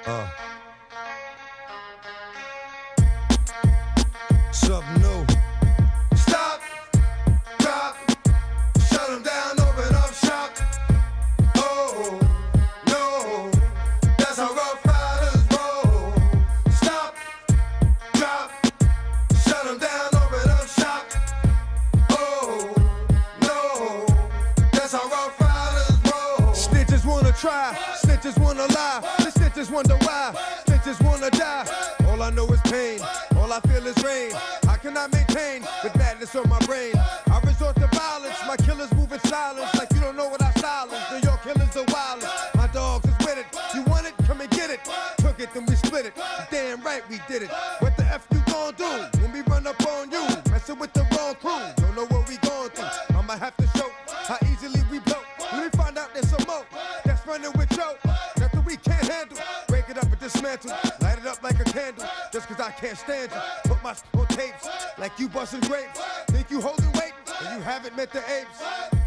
Something new. Stop, drop, shut them down, open up shop. Oh, no, that's how Rough Riders roll. Stop, drop, shut them down, open up shop. Oh, no, that's how Rough Riders roll. Snitches wanna try, snitches wanna lie, the snitches wonder why, snitches wanna die. All I know is pain, all I feel is rain. How can I maintain with madness on my brain? I resort to violence, my killers move in silence like you don't know what I silence. New York killers are wild, my dogs is with it. You want it? Come and get it. Took it, then we split it. Damn right we did it. What the F you gon' do when we run up on you? Messing with the wrong crew, don't know what we going through. I'ma have to show how easily we blow. Let me find out there's some more that's running with Joe. Nothing we can't handle. Break it up and dismantle. Light it up like a candle. Just cause I can't stand you. Put my on tapes like you busting grapes. Think you holding weight and you haven't met the apes.